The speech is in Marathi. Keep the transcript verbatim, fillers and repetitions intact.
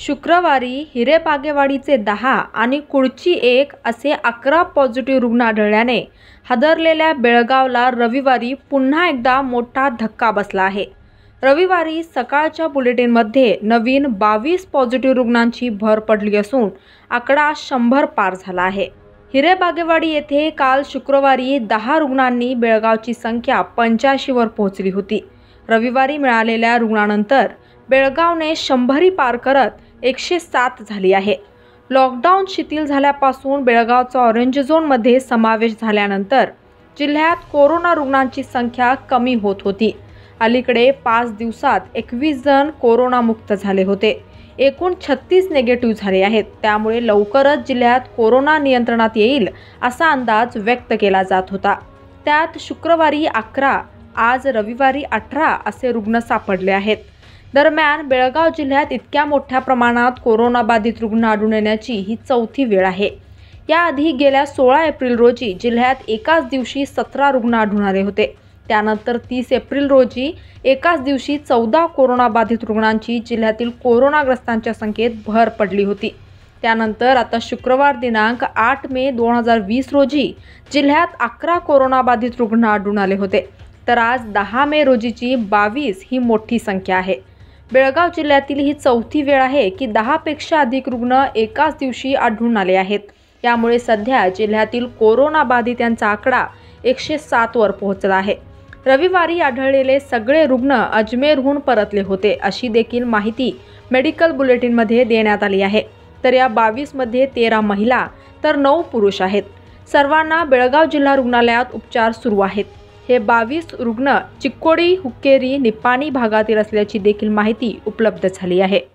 शुक्रवारी हिरेबागेवाडीचे दहा आणि कुळची एक असे अकरा पॉझिटिव्ह रुग्ण आढळल्याने हादरलेल्या बेळगावला रविवारी पुन्हा एकदा मोठा धक्का बसला आहे। रविवारी सकाळच्या बुलेटिनमध्ये नवीन बावीस पॉझिटिव्ह रुग्णांची भर पडली असून आकडा शंभर पार झाला आहे। हिरेबागेवाडी येथे काल शुक्रवारी दहा रुग्णांनी बेळगावची संख्या पंच्याऐंशी वर पोहोचली होती। रविवारी मिळालेल्या रुग्णानंतर बेळगावने शंभरी पार करत एकशे सात झाली आहे। लॉकडाऊन शिथिल झाल्यापासून बेळगावचा ऑरेंज झोनमध्ये समावेश झाल्यानंतर जिल्ह्यात कोरोना रुग्णांची संख्या कमी होत होती। अलीकडे पाच दिवसात एकवीस जण कोरोनामुक्त झाले होते। एकूण छत्तीस निगेटिव्ह झाले आहेत। त्यामुळे लवकरच जिल्ह्यात कोरोना नियंत्रणात येईल असा अंदाज व्यक्त केला जात होता। त्यात शुक्रवारी अकरा, आज रविवारी अठरा असे रुग्ण सापडले आहेत। दरम्यान बेळगाव जिल्ह्यात इतक्या मोठ्या प्रमाणात कोरोना बाधित रुग्ण आढळून येण्याची ही चौथी वेळ आहे। याआधी गेल्या सोळा एप्रिल रोजी जिल्ह्यात एकाच दिवशी सतरा रुग्ण आढळून आले होते। त्यानंतर तीस एप्रिल रोजी एकाच दिवशी चौदा कोरोना बाधित रुग्णांची जिल्ह्यातील कोरोनाग्रस्तांच्या संख्येत भर पडली होती। त्यानंतर आता शुक्रवार दिनांक आठ मे दोन हजार वीस रोजी जिल्ह्यात अकरा कोरोना बाधित रुग्ण आढळून आले होते, तर आज दहा मे रोजीची बावीस ही मोठी संख्या आहे। बेळगाव जिल्ह्यातील ही चौथी वेळ आहे की दहा पेक्षा अधिक रुग्ण एकाच दिवशी आढळून आले आहेत। यामुळे सध्या जिल्ह्यातील कोरोना बाधितांचा आकडा एकशे सात वर पोहोचला आहे। रविवारी आढळलेले सगळे रुग्ण अजमेरहून परतले होते अशी देखील माहिती मेडिकल बुलेटिनमध्ये देण्यात आली आहे। तर या बावीस मध्ये तेरा महिला तर नऊ पुरुष आहेत। सर्वांना बेळगाव जिल्हा रुग्णालयात उपचार सुरू आहेत। हे बावीस रुग्ण चिक्कोडी, हुक्केरी, निपाणी भागातील असल्याची देखील माहिती उपलब्ध झाली आहे।